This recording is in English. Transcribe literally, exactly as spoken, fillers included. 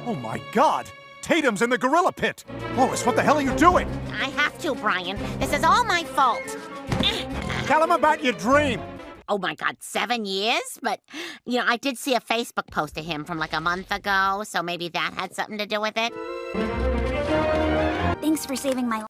Oh my God! Tatum's in the gorilla pit! Lois, what the hell are you doing? I have to, Brian. This is all my fault. Tell him about your dream! Oh my God, seven years? But, you know, I did see a Facebook post of him from like a month ago, so maybe that had something to do with it. Thanks for saving my life.